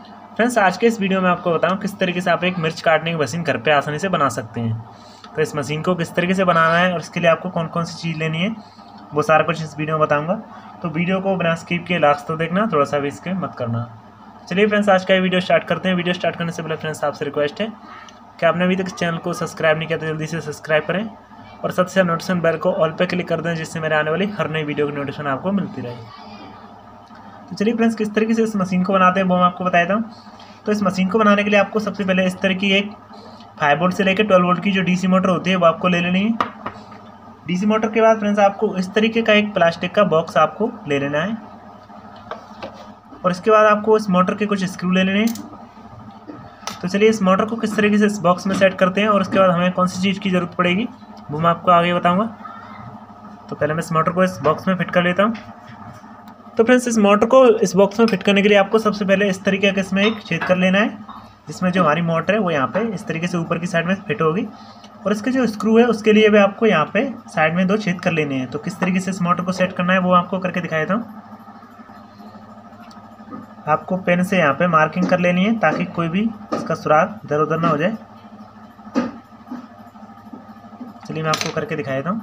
Friends आज के इस वीडियो में आपको बताऊं किस तरीके से आप एक मिर्च काटने की मशीन घर पे आसानी से बना सकते हैं। तो इस मशीन को किस तरीके से बनाना है और इसके लिए आपको कौन कौन सी चीज़ लेनी है वो सारा कुछ इस वीडियो में बताऊंगा। तो वीडियो को बिना स्किप किए लास्ट तक देखना, थोड़ा सा भी इसके मत करना। चलिए फ्रेंड्स आज का वीडियो स्टार्ट करते हैं। वीडियो स्टार्ट करने से पहले फ्रेंड्स आपसे रिक्वेस्ट है कि आपने अभी तक इस चैनल को सब्सक्राइब नहीं किया तो जल्दी से सब्सक्राइब करें और सबसे नोटिफिकेशन बेल को ऑल पे क्लिक कर दें, जिससे मेरे आने वाली हर नई वीडियो की नोटिफिकेशन आपको मिलती रहे। तो चलिए फ्रेंड्स किस तरीके से इस मशीन को बनाते हैं वो मैं आपको बताता हूँ। तो इस मशीन को बनाने के लिए आपको सबसे पहले इस तरह की एक 5 वोल्ट से लेकर 12 वोल्ट की जो डीसी मोटर होती है वो आपको ले लेनी है। डीसी मोटर के बाद फ्रेंड्स आपको इस तरीके का एक प्लास्टिक का बॉक्स आपको ले लेना है और इसके बाद आपको इस मोटर के कुछ स्क्रू ले लेने हैं। तो चलिए इस मोटर को किस तरीके से इस बॉक्स में सेट करते हैं और उसके बाद हमें कौन सी चीज़ की ज़रूरत पड़ेगी वो मैं आपको आगे बताऊँगा। तो पहले मैं इस मोटर को इस बॉक्स में फिट कर लेता हूँ। तो फ्रेंड्स इस मोटर को इस बॉक्स में फिट करने के लिए आपको सबसे पहले इस तरीके का इसमें एक छेद कर लेना है, जिसमें जो हमारी मोटर है वो यहाँ पे इस तरीके से ऊपर की साइड में फिट होगी और इसके जो स्क्रू है उसके लिए भी आपको यहाँ पे साइड में 2 छेद कर लेने हैं। तो किस तरीके से इस मोटर को सेट करना है वो आपको करके दिखाया था। आपको पेन से यहाँ पे मार्किंग कर लेनी है ताकि कोई भी इसका सुराग इधर उधर ना हो जाए। चलिए मैं आपको करके दिखाया था।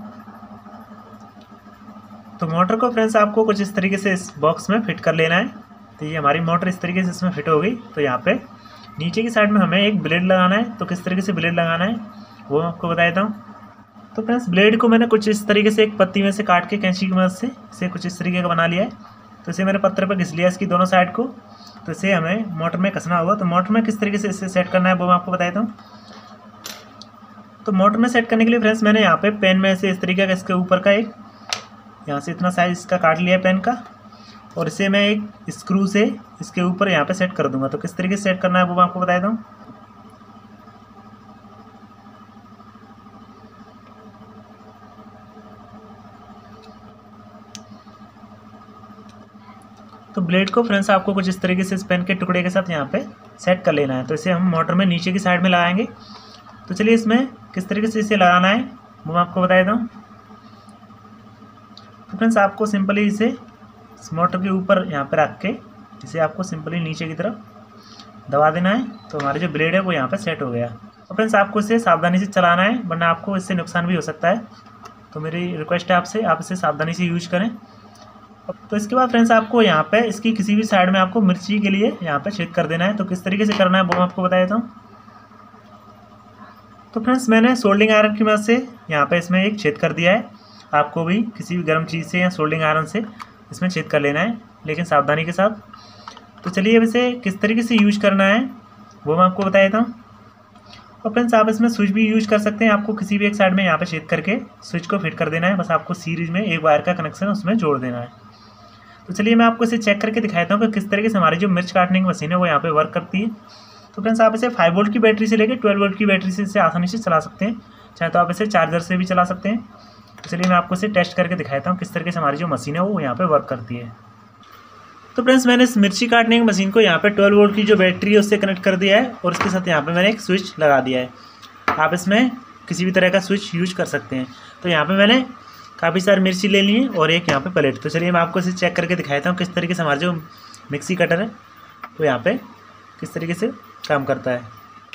तो मोटर को फ्रेंड्स आपको कुछ इस तरीके से इस बॉक्स में फिट कर लेना है। तो ये हमारी मोटर इस तरीके से इसमें फिट हो गई। तो यहाँ पे नीचे की साइड में हमें एक ब्लेड लगाना है। तो किस तरीके से ब्लेड लगाना है वो मैं आपको बता देता हूँ। तो फ्रेंड्स ब्लेड को मैंने कुछ इस तरीके से एक पत्ती में से काट के कैंची की मदद से इसे कुछ इस तरीके का बना लिया है। तो इसे मैंने पत्थर पर घिस लिया इसकी दोनों साइड को। तो इसे हमें मोटर में कसना होगा। तो मोटर में किस तरीके से इसे सेट करना है वो मैं आपको बता देता हूँ। तो मोटर में सेट करने के लिए फ्रेंड्स मैंने यहाँ पे पेन में से इस तरीके का इसके ऊपर का एक यहाँ से इतना साइज इसका काट लिया है पेन का और इसे मैं एक स्क्रू से इसके ऊपर यहाँ पे सेट कर दूंगा। तो किस तरीके से सेट करना है वो मैं आपको बता देता हूँ। तो ब्लेड को फ्रेंड्स आपको कुछ इस तरीके से इस पेन के टुकड़े के साथ यहाँ पे सेट कर लेना है। तो इसे हम मोटर में नीचे की साइड में लगाएंगे। तो चलिए इसमें किस तरीके से इसे लगाना है वो मैं आपको बता देता हूँ। तो फ्रेंड्स आपको सिंपली इसे इस मोटर के ऊपर यहाँ पे रख के इसे आपको सिंपली नीचे की तरफ दबा देना है। तो हमारे जो ब्लेड है वो यहाँ पे सेट हो गया। तो फ्रेंड्स आपको इसे सावधानी से चलाना है वरना आपको इससे नुकसान भी हो सकता है। तो मेरी रिक्वेस्ट है आपसे आप इसे सावधानी से यूज करें। तो इसके बाद फ्रेंड्स आपको यहाँ पे इसकी किसी भी साइड में आपको मिर्ची के लिए यहाँ पे छेद कर देना है। तो किस तरीके से करना है वो मैं आपको बता देता हूँ। तो फ्रेंड्स मैंने सोल्डिंग आयरन की मदद से यहाँ पे इसमें एक छेद कर दिया है। आपको भी किसी भी गर्म चीज़ से या सोल्डिंग आयरन से इसमें छेद कर लेना है, लेकिन सावधानी के साथ। तो चलिए अब इसे किस तरीके से यूज करना है वो मैं आपको बता देता हूँ। और फ्रेंड्स आप इसमें स्विच भी यूज कर सकते हैं। आपको किसी भी एक साइड में यहाँ पे छेद करके स्विच को फिट कर देना है। बस आपको सीरीज में एक वायर का कनेक्शन उसमें जोड़ देना है। तो चलिए मैं आपको इसे चेक करके दिखाता हूँ कि किस तरीके से हमारी जो मिर्च काटने की मशीन है वो यहाँ पे वर्क करती है। तो फ्रेंड्स आप इसे 5 वोल्ट की बैटरी से लेकर 12 वोल्ट की बैटरी से इसे आसानी से चला सकते हैं, चाहे तो आप इसे चार्जर से भी चला सकते हैं। तो चलिए मैं आपको इसे टेस्ट करके दिखाता हूँ किस तरीके से हमारी जो मशीन है वो यहाँ पे वर्क करती है। तो फ्रेंड्स मैंने इस मिर्ची काटने की मशीन को यहाँ पे 12 वोल्ट की जो बैटरी है उससे कनेक्ट कर दिया है और इसके साथ यहाँ पे मैंने एक स्विच लगा दिया है। आप इसमें किसी भी तरह का स्विच यूज कर सकते हैं। तो यहाँ पे मैंने काफ़ी सारी मिर्ची ले ली है और एक यहाँ पे प्लेट। तो चलिए मैं आपको इसे चेक करके दिखाता हूँ किस तरीके से हमारा जो मिक्सी कटर है वो यहाँ पे किस तरीके से काम करता है।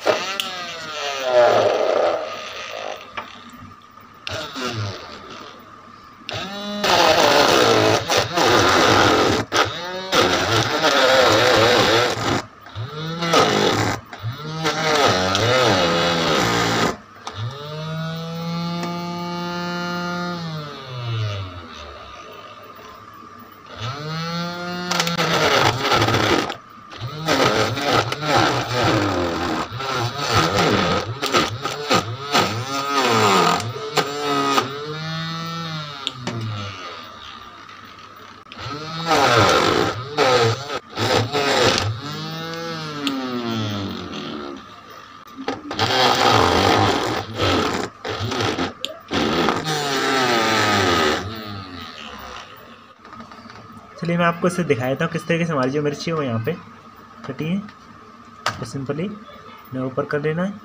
चलिए मैं आपको इसे दिखा देता हूँ किस तरीके से हमारी जो मिर्ची है वो यहाँ पे कटी है। तो सिंपली मैं ऊपर कर लेना है।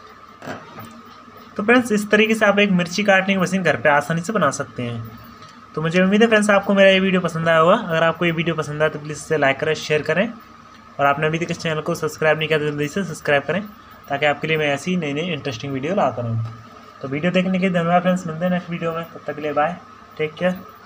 तो फ्रेंड्स इस तरीके से आप एक मिर्ची काटने की मशीन घर पे आसानी से बना सकते हैं। तो मुझे उम्मीद है फ्रेंड्स आपको मेरा ये वीडियो पसंद आया होगा। अगर आपको ये वीडियो पसंद आया तो प्लीज़ इसे लाइक करें, शेयर करें और आपने अभी तक इस चैनल को सब्सक्राइब नहीं किया तो जल्दी से सब्सक्राइब करें, ताकि आपके लिए मैं ऐसी नई नई इंटरेस्टिंग वीडियो लाता रहूँ। तो वीडियो देखने के लिए धन्यवाद फ्रेंड्स, मिलते हैं नेक्स्ट वीडियो में, तब तक के लिए बाय, टेक केयर।